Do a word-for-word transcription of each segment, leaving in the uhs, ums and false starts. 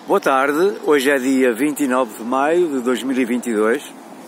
Boa tarde, hoje é dia vinte e nove de maio de dois mil e vinte e dois.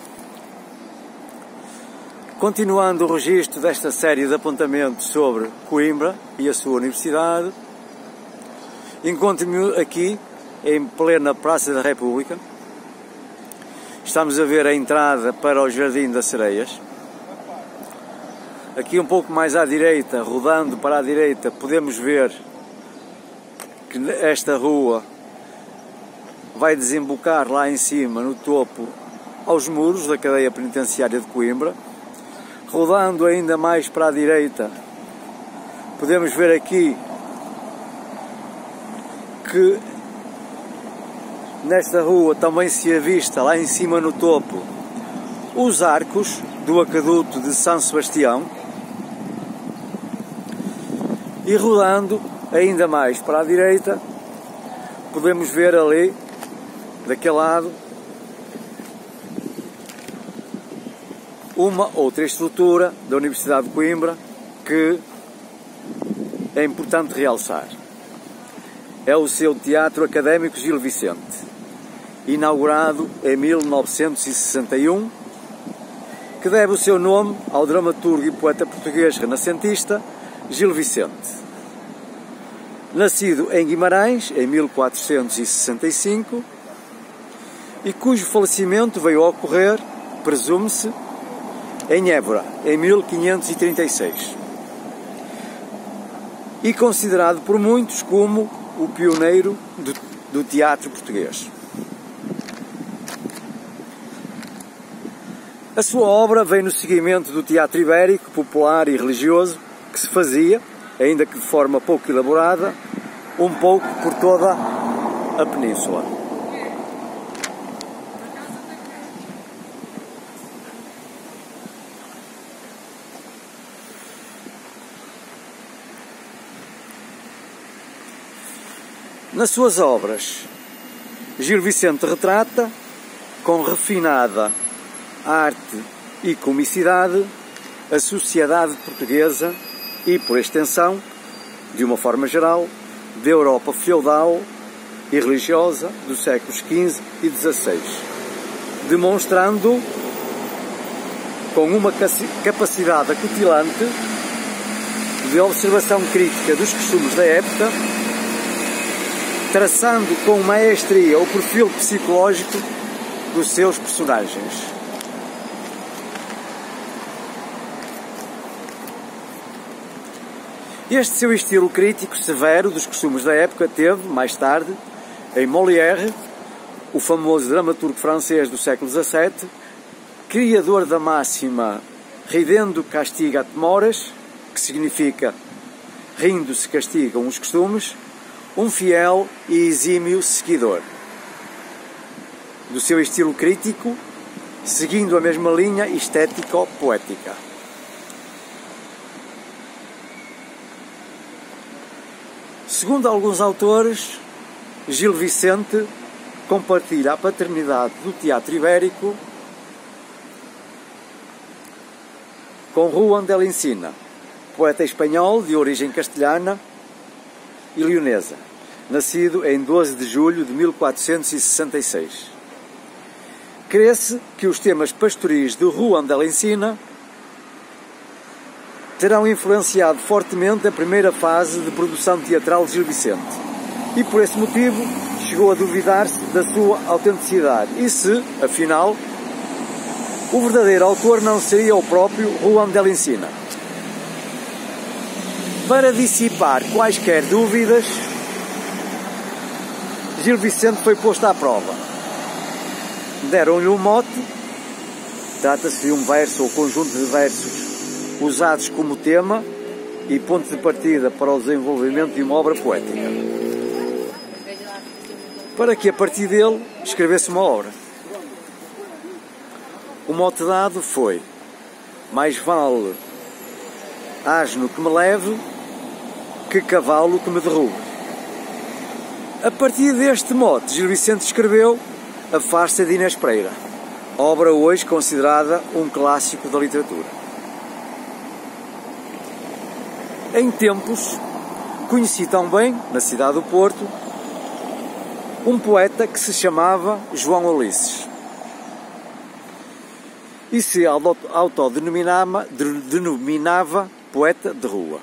Continuando o registro desta série de apontamentos sobre Coimbra e a sua universidade, encontro-me aqui em plena Praça da República. Estamos a ver a entrada para o Jardim das Sereias. Aqui um pouco mais à direita, rodando para a direita, podemos ver que esta rua vai desembocar lá em cima, no topo, aos muros da cadeia penitenciária de Coimbra. Rodando ainda mais para a direita, podemos ver aqui que nesta rua também se avista, lá em cima no topo, os arcos do aqueduto de São Sebastião. E rodando ainda mais para a direita, podemos ver ali, daquele lado, uma outra estrutura da Universidade de Coimbra que é importante realçar. É o seu Teatro Académico Gil Vicente, inaugurado em mil novecentos e sessenta e um, que deve o seu nome ao dramaturgo e poeta português renascentista Gil Vicente. Nascido em Guimarães em mil quatrocentos e sessenta e cinco e cujo falecimento veio a ocorrer, presume-se, em Évora, em mil quinhentos e trinta e seis. E considerado por muitos como o pioneiro do, do teatro português. A sua obra vem no seguimento do teatro ibérico, popular e religioso, que se fazia, ainda que de forma pouco elaborada, um pouco por toda a península. Nas suas obras, Gil Vicente retrata, com refinada arte e comicidade, a sociedade portuguesa e, por extensão, de uma forma geral, da Europa feudal e religiosa dos séculos quinze e dezasseis, demonstrando, com uma capacidade acutilante de observação crítica dos costumes da época, traçando com maestria o perfil psicológico dos seus personagens. Este seu estilo crítico severo dos costumes da época teve, mais tarde, em Molière, o famoso dramaturgo francês do século dezassete, criador da máxima ridendo castigat mores, que significa rindo se castigam os costumes, um fiel e exímio seguidor do seu estilo crítico, seguindo a mesma linha estético-poética. Segundo alguns autores, Gil Vicente compartilha a paternidade do teatro ibérico com Juan de la Encina, poeta espanhol de origem castelhana e leonesa, nascido em doze de julho de mil quatrocentos e sessenta e seis. Crê-se que os temas pastoris de Juan de la Encina terão influenciado fortemente a primeira fase de produção teatral de Gil Vicente e, por esse motivo, chegou a duvidar-se da sua autenticidade e se, afinal, o verdadeiro autor não seria o próprio Juan de la Encina. Para dissipar quaisquer dúvidas, Gil Vicente foi posto à prova. Deram-lhe um mote, trata-se de um verso ou conjunto de versos usados como tema e ponto de partida para o desenvolvimento de uma obra poética, para que a partir dele escrevesse uma obra. O mote dado foi: mais vale asno que me leve que cavalo que me derrube. A partir deste mote, Gil Vicente escreveu A Farsa de Inês Pereira, obra hoje considerada um clássico da literatura. Em tempos, conheci tão bem, na cidade do Porto, um poeta que se chamava João Ulisses e se autodenominava denominava poeta de rua.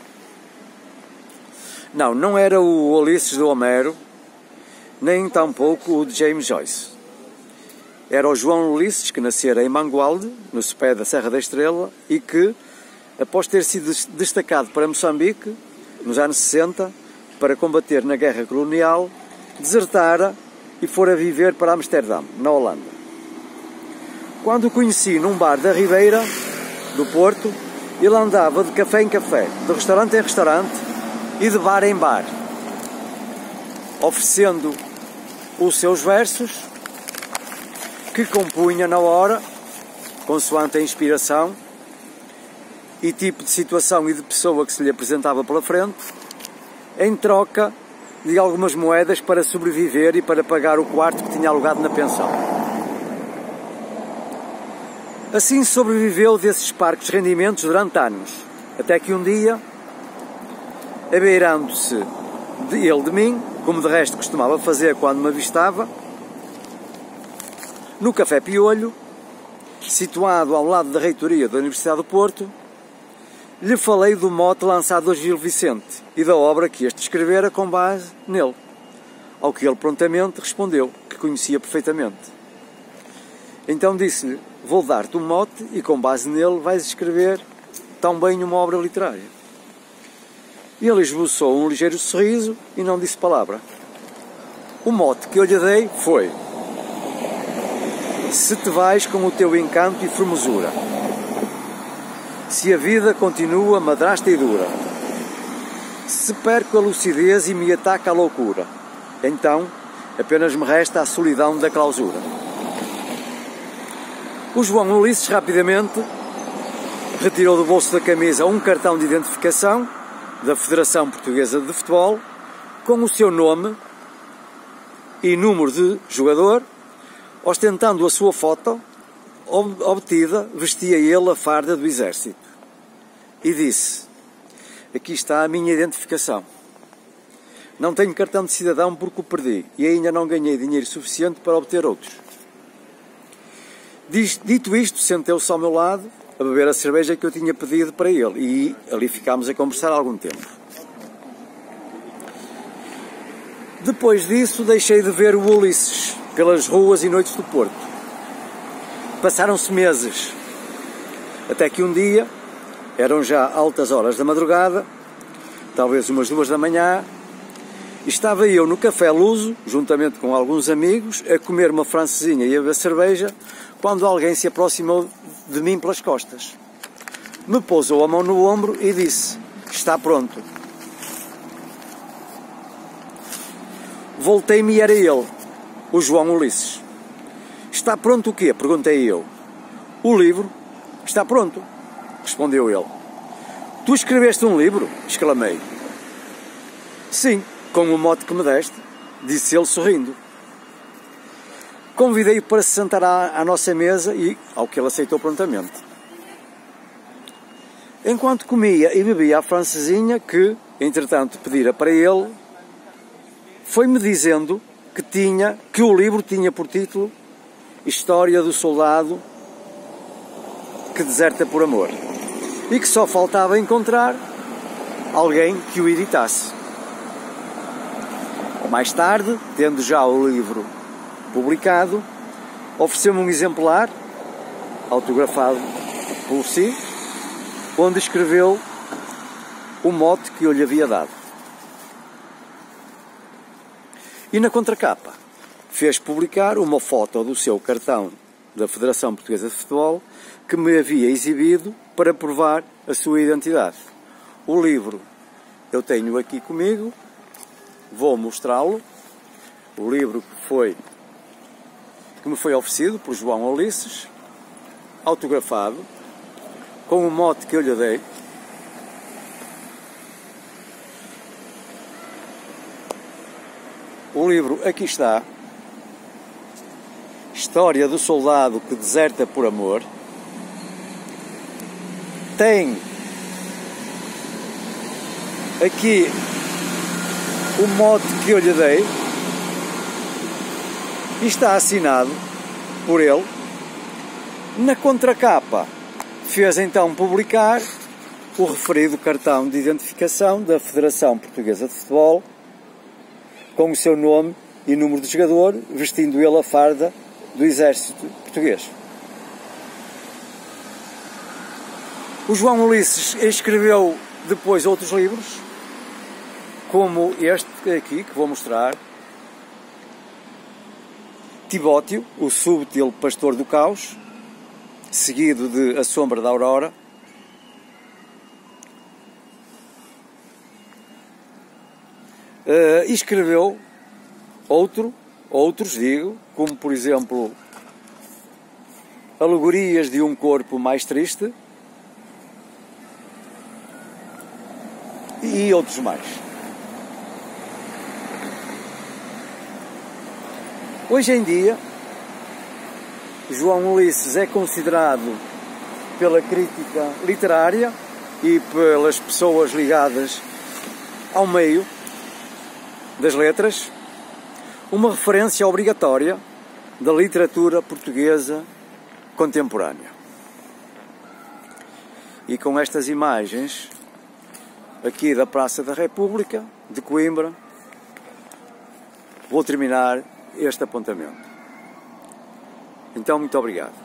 Não, não era o Ulisses do Homero, nem tampouco o de James Joyce. Era o João Ulisses, que nascera em Mangualde, no sopé da Serra da Estrela, e que, após ter sido destacado para Moçambique, nos anos sessenta, para combater na guerra colonial, desertara e fora viver para Amsterdão, na Holanda. Quando o conheci num bar da Ribeira, do Porto, ele andava de café em café, de restaurante em restaurante e de bar em bar, oferecendo os seus versos, que compunha na hora, consoante a inspiração e tipo de situação e de pessoa que se lhe apresentava pela frente, em troca de algumas moedas para sobreviver e para pagar o quarto que tinha alugado na pensão. Assim sobreviveu desses parcos rendimentos durante anos, até que um dia, abeirando-se de ele de mim, como de resto costumava fazer quando me avistava, no Café Piolho, situado ao lado da reitoria da Universidade do Porto, lhe falei do mote lançado a Gil Vicente e da obra que este escrevera com base nele, ao que ele prontamente respondeu que conhecia perfeitamente. Então disse-lhe: vou dar-te um mote e com base nele vais escrever tão bem uma obra literária. E ele esboçou um ligeiro sorriso e não disse palavra. O mote que eu lhe dei foi: se te vais com o teu encanto e formosura, se a vida continua madrasta e dura, se perco a lucidez e me ataca a loucura, então apenas me resta a solidão da clausura. O João Ulisses rapidamente retirou do bolso da camisa um cartão de identificação da Federação Portuguesa de Futebol com o seu nome e número de jogador, ostentando a sua foto obtida, vestia ele a farda do exército. E disse: aqui está a minha identificação. Não tenho cartão de cidadão porque o perdi e ainda não ganhei dinheiro suficiente para obter outros. Dito isto, sentou-se ao meu lado a beber a cerveja que eu tinha pedido para ele e ali ficámos a conversar algum tempo. Depois disso deixei de ver o Ulisses pelas ruas e noites do Porto. Passaram-se meses, até que um dia, eram já altas horas da madrugada, talvez umas duas da manhã, estava eu no Café Luso, juntamente com alguns amigos, a comer uma francesinha e a beber cerveja, quando alguém se aproximou de mim pelas costas. Me pousou a mão no ombro e disse: está pronto. Voltei-me e era ele, o João Ulisses. Está pronto o quê? Perguntei eu. O livro está pronto, respondeu ele. Tu escreveste um livro? Exclamei. Sim, com o mote que me deste, disse ele sorrindo. Convidei-o para se sentar à, à nossa mesa e, ao que ele aceitou prontamente. Enquanto comia e bebia a francesinha que, entretanto, pedira para ele, foi-me dizendo que, tinha, que o livro tinha por título História do Soldado que Deserta por Amor e que só faltava encontrar alguém que o editasse. Mais tarde, tendo já o livro publicado, ofereceu-me um exemplar autografado por si, onde escreveu o mote que eu lhe havia dado. E na contracapa fez publicar uma foto do seu cartão da Federação Portuguesa de Futebol que me havia exibido para provar a sua identidade. O livro eu tenho aqui comigo, vou mostrá-lo. O livro que foi que me foi oferecido por João Ulisses, autografado, com o mote que eu lhe dei. O livro aqui está, História do Soldado que Deserta por Amor. Tem aqui o mote que eu lhe dei e está assinado por ele. Na contracapa fez então publicar o referido cartão de identificação da Federação Portuguesa de Futebol, com o seu nome e número de jogador, vestindo ele a farda do Exército Português. O João Ulisses escreveu depois outros livros, como este aqui, que vou mostrar, Timóteo, o súbil pastor do caos, seguido de A Sombra da Aurora. Uh, escreveu outro, outros, digo, como por exemplo Alegorias de um Corpo Mais Triste e outros mais. Hoje em dia, João Ulisses é considerado pela crítica literária e pelas pessoas ligadas ao meio das letras uma referência obrigatória da literatura portuguesa contemporânea. E com estas imagens aqui da Praça da República de Coimbra, vou terminar este apontamento. Então, muito obrigado.